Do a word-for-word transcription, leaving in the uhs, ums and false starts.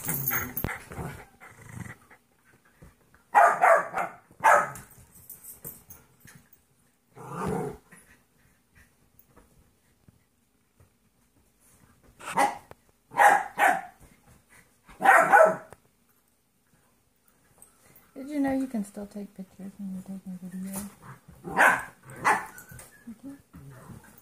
Did you know you can still take pictures when you're taking video? Okay.